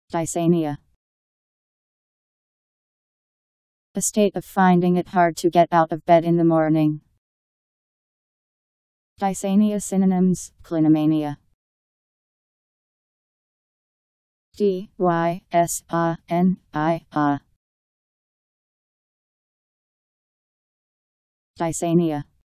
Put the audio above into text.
Dysania. A state of finding it hard to get out of bed in the morning. Dysania synonyms: clinomania. Dysania.